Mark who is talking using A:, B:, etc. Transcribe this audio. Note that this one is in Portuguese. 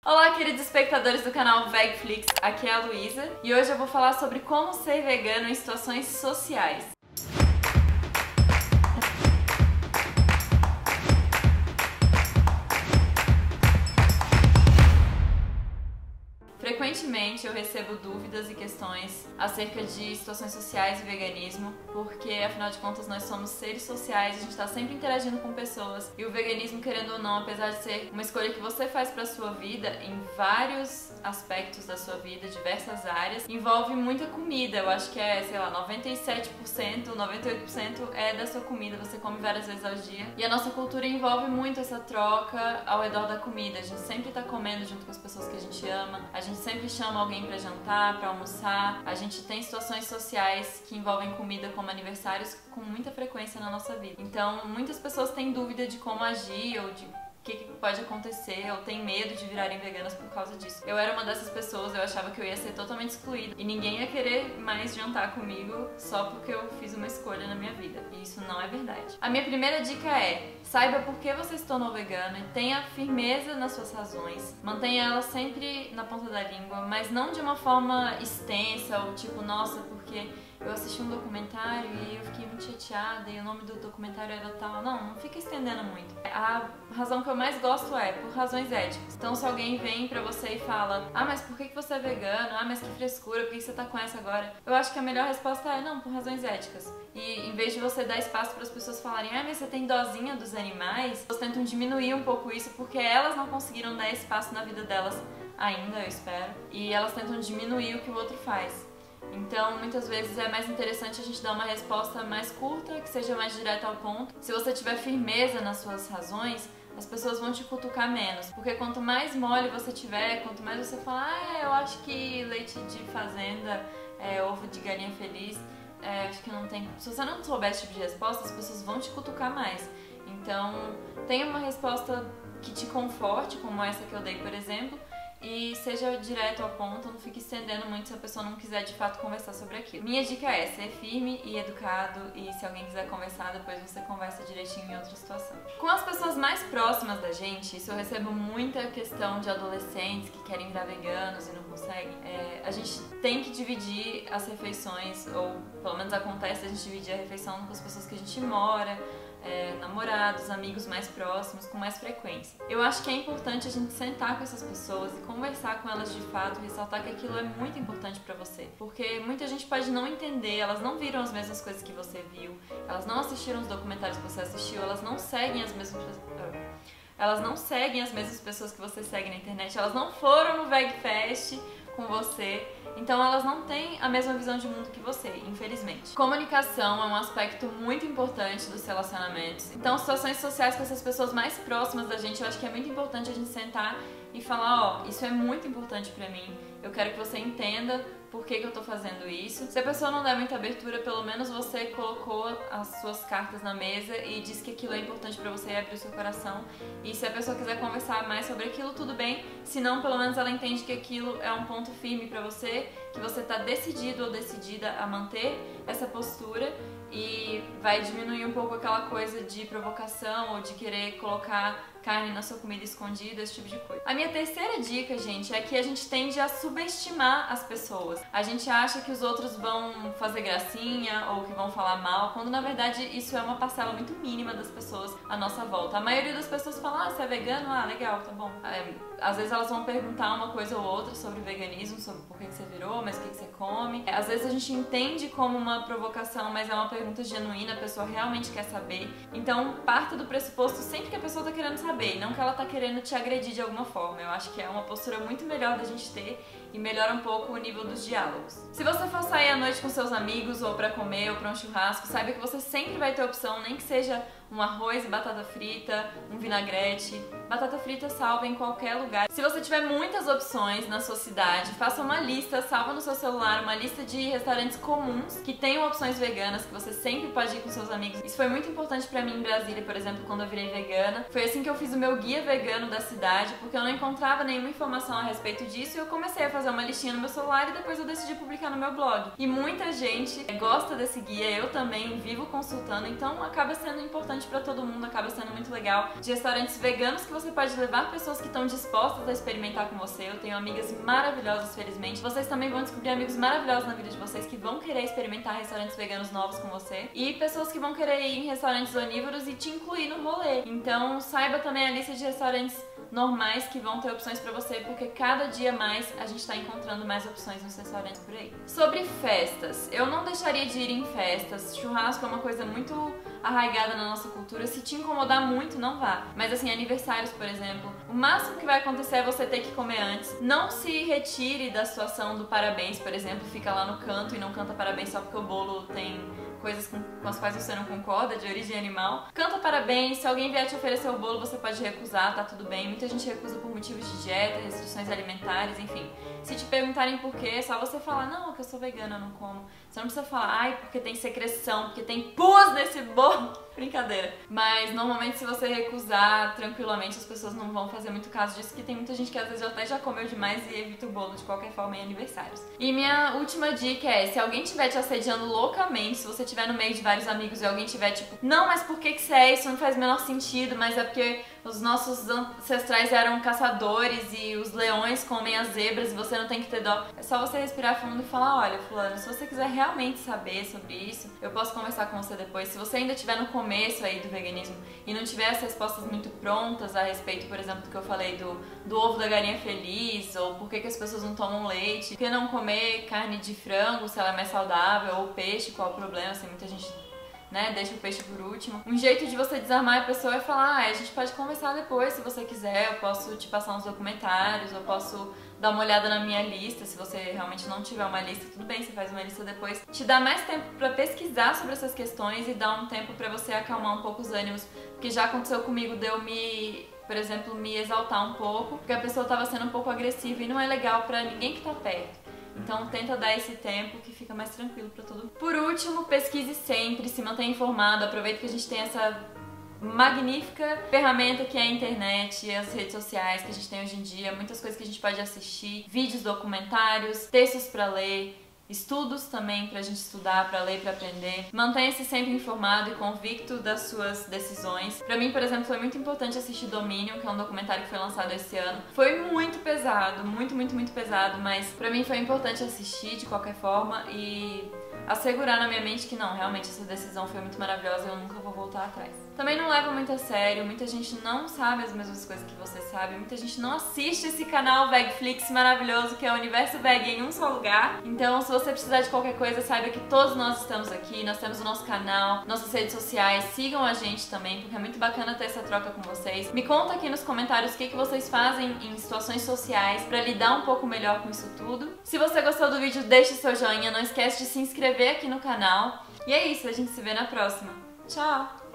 A: Olá, queridos espectadores do canal Vegflix, aqui é a Luísa e hoje eu vou falar sobre como ser vegano em situações sociais. Frequentemente eu recebo dúvidas e questões acerca de situações sociais e veganismo, porque afinal de contas nós somos seres sociais, a gente está sempre interagindo com pessoas e o veganismo, querendo ou não, apesar de ser uma escolha que você faz para sua vida, em vários aspectos da sua vida, diversas áreas, envolve muita comida. Eu acho que é, sei lá, 97%, 98% é da sua comida, você come várias vezes ao dia. E a nossa cultura envolve muito essa troca ao redor da comida, a gente sempre está comendo junto com as pessoas que a gente ama, a gente sempre chama alguém pra jantar, pra almoçar. A gente tem situações sociais que envolvem comida, como aniversários, com muita frequência na nossa vida. Então, muitas pessoas têm dúvida de como agir ou de o que pode acontecer, ou tem medo de virarem veganas por causa disso. Eu era uma dessas pessoas, eu achava que eu ia ser totalmente excluída e ninguém ia querer mais jantar comigo só porque eu fiz uma escolha na minha vida. E isso não é verdade. A minha primeira dica é: saiba por que você se tornou vegano e tenha firmeza nas suas razões. Mantenha elas sempre na ponta da língua, mas não de uma forma extensa ou tipo, nossa, porque eu assisti um documentário e eu fiquei muito chateada e o nome do documentário era tal. Não fica estendendo muito. A razão que eu mais gosto é por razões éticas. Então, se alguém vem pra você e fala: ah, mas por que você é vegano? Ah, mas que frescura, por que você tá com essa agora? Eu acho que a melhor resposta é: não, por razões éticas. E em vez de você dar espaço para as pessoas falarem: ah, mas você tem dozinha dos animais, elas tentam diminuir um pouco isso porque elas não conseguiram dar espaço na vida delas ainda, eu espero. E elas tentam diminuir o que o outro faz. Então, muitas vezes é mais interessante a gente dar uma resposta mais curta, que seja mais direta ao ponto. Se você tiver firmeza nas suas razões, as pessoas vão te cutucar menos. Porque quanto mais mole você tiver, quanto mais você falar: ah, eu acho que leite de fazenda, ovo de galinha feliz, acho que não tem... Se você não souber esse tipo de resposta, as pessoas vão te cutucar mais. Então, tenha uma resposta que te conforte, como essa que eu dei, por exemplo, e seja direto ao ponto, não fique estendendo muito se a pessoa não quiser de fato conversar sobre aquilo. Minha dica é ser firme e educado, e se alguém quiser conversar, depois você conversa direitinho em outra situação. Com as pessoas mais próximas da gente, isso eu recebo muita questão de adolescentes que querem virar veganos e não conseguem. A gente tem que dividir as refeições, ou pelo menos acontece a gente dividir a refeição com as pessoas que a gente mora, namorados, amigos mais próximos, com mais frequência. Eu acho que é importante a gente sentar com essas pessoas e conversar com elas de fato, ressaltar que aquilo é muito importante pra você, porque muita gente pode não entender, elas não viram as mesmas coisas que você viu, elas não assistiram os documentários que você assistiu, elas não seguem as mesmas pessoas que você segue na internet, elas não foram no VegFest com você, então elas não têm a mesma visão de mundo que você, infelizmente. Comunicação é um aspecto muito importante dos relacionamentos. Então, situações sociais com essas pessoas mais próximas da gente, eu acho que é muito importante a gente sentar e falar: ó, isso é muito importante pra mim, eu quero que você entenda por que eu tô fazendo isso. Se a pessoa não der muita abertura, pelo menos você colocou as suas cartas na mesa e disse que aquilo é importante pra você e abriu seu coração. E se a pessoa quiser conversar mais sobre aquilo, tudo bem. Se não, pelo menos ela entende que aquilo é um ponto firme pra você, que você tá decidido ou decidida a manter essa postura, e vai diminuir um pouco aquela coisa de provocação ou de querer colocar carne na sua comida escondida, esse tipo de coisa. A minha terceira dica, gente, é que a gente tende a subestimar as pessoas. A gente acha que os outros vão fazer gracinha ou que vão falar mal, quando na verdade isso é uma parcela muito mínima das pessoas à nossa volta. A maioria das pessoas fala: ah, você é vegano? Ah, legal, tá bom. Às vezes elas vão perguntar uma coisa ou outra sobre veganismo, sobre por que você virou, mas o que você come. Às vezes a gente entende como uma provocação, mas é uma pergunta genuína, a pessoa realmente quer saber. Então, parta do pressuposto sempre que a pessoa tá querendo saber, e não que ela tá querendo te agredir de alguma forma. Eu acho que é uma postura muito melhor da gente ter e melhora um pouco o nível dos diálogos. Se você for sair à noite com seus amigos, ou pra comer, ou pra um churrasco, saiba que você sempre vai ter opção, nem que seja um arroz e batata frita, um vinagrete. Batata frita salva em qualquer lugar. Se você tiver muitas opções na sua cidade, faça uma lista, salva no seu celular, uma lista de restaurantes comuns que tenham opções veganas, que você sempre pode ir com seus amigos. Isso foi muito importante pra mim em Brasília, por exemplo, quando eu virei vegana. Foi assim que eu fiz o meu guia vegano da cidade, porque eu não encontrava nenhuma informação a respeito disso, e eu comecei a fazer uma listinha no meu celular e depois eu decidi publicar no meu blog. E muita gente gosta desse guia, eu também vivo consultando, então acaba sendo importante importante pra todo mundo, acaba sendo muito legal. De restaurantes veganos que você pode levar pessoas que estão dispostas a experimentar com você. Eu tenho amigas maravilhosas, felizmente. Vocês também vão descobrir amigos maravilhosos na vida de vocês que vão querer experimentar restaurantes veganos novos com você. E pessoas que vão querer ir em restaurantes onívoros e te incluir no rolê. Então saiba também a lista de restaurantes normais que vão ter opções pra você, porque cada dia mais a gente tá encontrando mais opções nos restaurantes por aí. Sobre festas, eu não deixaria de ir em festas. Churrasco é uma coisa muito arraigada na nossa cultura. Se te incomodar muito, não vá. Mas assim, aniversários, por exemplo, o máximo que vai acontecer é você ter que comer antes. Não se retire da situação do parabéns, por exemplo, fica lá no canto e não canta parabéns só porque o bolo tem coisas com as quais você não concorda, de origem animal. Canta parabéns, se alguém vier te oferecer o bolo, você pode recusar, tá tudo bem. Muita gente recusa por motivos de dieta, restrições alimentares, enfim. Se te perguntarem por quê, é só você falar, não, é que eu sou vegana, eu não como. Você não precisa falar, ai, porque tem secreção, porque tem pus nesse bolo. Brincadeira. Mas normalmente se você recusar tranquilamente, as pessoas não vão fazer muito caso disso, que tem muita gente que às vezes até já comeu demais e evita o bolo de qualquer forma em aniversários. E minha última dica é, se alguém estiver te assediando loucamente, se você estiver no meio de vários amigos e alguém tiver tipo, não, mas por que você é isso? Não faz o menor sentido, mas é porque os nossos ancestrais eram caçadores e os leões comem as zebras e você não tem que ter dó. É só você respirar fundo e falar, olha, fulano, se você quiser realmente saber sobre isso, eu posso conversar com você depois. Se você ainda estiver no começo aí do veganismo e não tiver as respostas muito prontas a respeito, por exemplo, do que eu falei do ovo da galinha feliz, ou por que as pessoas não tomam leite, por que não comer carne de frango se ela é mais saudável, ou peixe, qual o problema, assim, muita gente, né, deixa o peixe por último. Um jeito de você desarmar a pessoa é falar, a gente pode conversar depois se você quiser, eu posso te passar uns documentários, eu posso dar uma olhada na minha lista, se você realmente não tiver uma lista, tudo bem, você faz uma lista depois. Te dá mais tempo pra pesquisar sobre essas questões e dá um tempo pra você acalmar um pouco os ânimos, porque já aconteceu comigo de eu por exemplo, me exaltar um pouco, porque a pessoa tava sendo um pouco agressiva e não é legal pra ninguém que tá perto. Então tenta dar esse tempo que fica mais tranquilo pra todo mundo. Por último, pesquise sempre, se mantenha informado, aproveita que a gente tem essa magnífica ferramenta que é a internet, as redes sociais que a gente tem hoje em dia, muitas coisas que a gente pode assistir, vídeos, documentários, textos pra ler, estudos também pra gente estudar, pra ler, pra aprender. Mantenha-se sempre informado e convicto das suas decisões. Pra mim, por exemplo, foi muito importante assistir Domínio, que é um documentário que foi lançado esse ano. Foi muito pesado, muito pesado, mas pra mim foi importante assistir de qualquer forma e assegurar na minha mente que não, realmente essa decisão foi muito maravilhosa e eu nunca vou voltar atrás. Também não leva muito a sério, muita gente não sabe as mesmas coisas que você sabe, muita gente não assiste esse canal Vegflix maravilhoso que é o Universo Veg em um só lugar. Então, se você precisar de qualquer coisa, saiba que todos nós estamos aqui, nós temos o nosso canal, nossas redes sociais, sigam a gente também, porque é muito bacana ter essa troca com vocês. Me conta aqui nos comentários o que vocês fazem em situações sociais pra lidar um pouco melhor com isso tudo. Se você gostou do vídeo, deixe seu joinha, não esquece de se inscrever aqui no canal. E é isso, a gente se vê na próxima. Tchau!